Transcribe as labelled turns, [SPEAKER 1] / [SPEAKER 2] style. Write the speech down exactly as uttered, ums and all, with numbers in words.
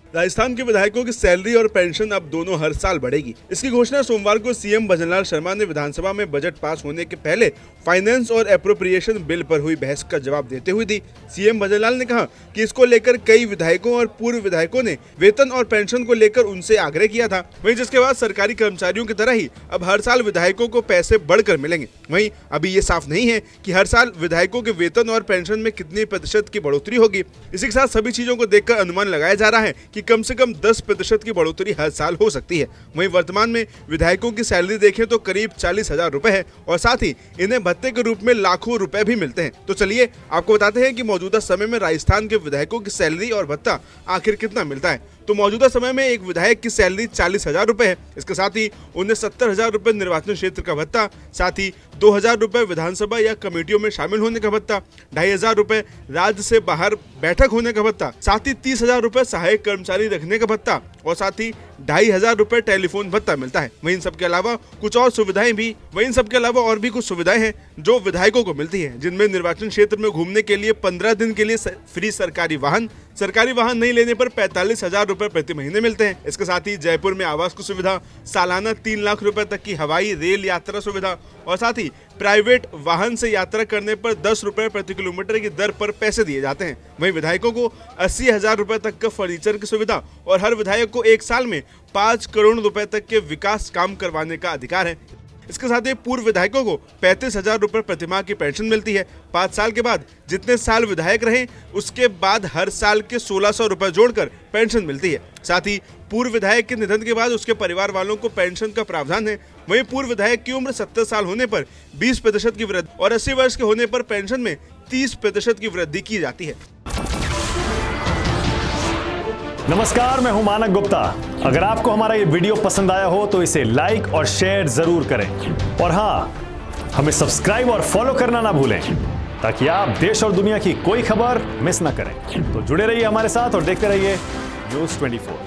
[SPEAKER 1] राजस्थान के विधायकों की सैलरी और पेंशन अब दोनों हर साल बढ़ेगी। इसकी घोषणा सोमवार को सीएम भजनलाल शर्मा ने विधानसभा में बजट पास होने के पहले फाइनेंस और एप्रोप्रिएशन बिल पर हुई बहस का जवाब देते हुए दी। सीएम भजनलाल ने कहा कि इसको लेकर कई विधायकों और पूर्व विधायकों ने वेतन और पेंशन को लेकर उनसे आग्रह किया था। वहीं जिसके बाद सरकारी कर्मचारियों की तरह ही अब हर साल विधायकों को पैसे बढ़कर मिलेंगे। वहीं अभी ये साफ नहीं है कि हर साल विधायकों के वेतन और पेंशन में कितनी प्रतिशत की बढ़ोतरी होगी। इसी के साथ सभी चीजों को देखकर अनुमान लगाया जा रहा है कि कम से कम दस प्रतिशत की बढ़ोतरी हर साल हो सकती है। वहीं वर्तमान में विधायकों की सैलरी देखें तो करीब चालीस हजार रुपए है और साथ ही इन्हें भत्ते के रूप में लाखों रुपए भी मिलते हैं। तो चलिए आपको बताते हैं कि मौजूदा समय में राजस्थान के विधायकों की सैलरी और भत्ता आखिर कितना मिलता है। तो मौजूदा समय में एक विधायक की सैलरी चालीस हजार रुपए है। इसके साथ ही उन्हें सत्तर हजार रुपए निर्वाचन क्षेत्र का भत्ता, साथ ही दो हजार रुपए विधानसभा या कमेटियों में शामिल होने का भत्ता, ढाई हजार रुपए राज्य से बाहर बैठक होने का भत्ता, साथ ही तीस हजार रुपए सहायक कर्मचारी रखने का भत्ता और साथ ही ढाई हजार रुपए टेलीफोन भत्ता मिलता है। वहीं सबके अलावा कुछ और सुविधाएं भी वहीं सबके अलावा और भी कुछ सुविधाएं हैं जो विधायकों को मिलती है, जिनमें निर्वाचन क्षेत्र में घूमने के लिए पंद्रह दिन के लिए फ्री सरकारी वाहन, सरकारी वाहन नहीं लेने पर पैंतालीस हजार रुपए प्रति महीने मिलते हैं। इसके साथ ही जयपुर में आवास की सुविधा, सालाना तीन लाख रुपए तक की हवाई रेल यात्रा सुविधा और साथ ही प्राइवेट वाहन से यात्रा करने पर दस रुपए प्रति किलोमीटर की दर पर पैसे दिए जाते हैं। वहीं विधायकों को अस्सी हजार रुपए तक का फर्नीचर की सुविधा और हर विधायक को एक साल में पाँच करोड़ रुपए तक के विकास काम करवाने का अधिकार है। इसके साथ ही पूर्व विधायकों को पैंतीस हजार रुपए प्रतिमाह की पेंशन मिलती है। पाँच साल के बाद जितने साल विधायक रहे उसके बाद हर साल के सोलह सौ रुपए जोड़कर पेंशन मिलती है। साथ ही पूर्व विधायक के निधन के बाद उसके परिवार वालों को पेंशन का प्रावधान है। वहीं पूर्व विधायक की उम्र सत्तर साल होने पर बीस प्रतिशत की वृद्धि और अस्सी वर्ष के होने पर पेंशन में तीस प्रतिशत की वृद्धि की जाती है।
[SPEAKER 2] नमस्कार, मैं हूं मानक गुप्ता। अगर आपको हमारा ये वीडियो पसंद आया हो तो इसे लाइक और शेयर जरूर करें और हाँ, हमें सब्सक्राइब और फॉलो करना ना भूलें ताकि आप देश और दुनिया की कोई खबर मिस ना करें। तो जुड़े रहिए हमारे साथ और देखते रहिए न्यूज़ चौबीस।